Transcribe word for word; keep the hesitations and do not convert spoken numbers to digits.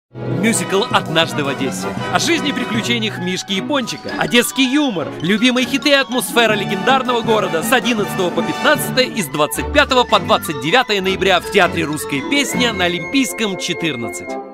Мюзикл «Однажды в Одессе». О жизни и приключениях Мишки и Пончика. Одесский юмор. Любимые хиты и атмосфера легендарного города. С одиннадцатого по пятнадцатое и с двадцать пятого по двадцать девятое ноября в Театре «Русская песня» на Олимпийском, четырнадцать.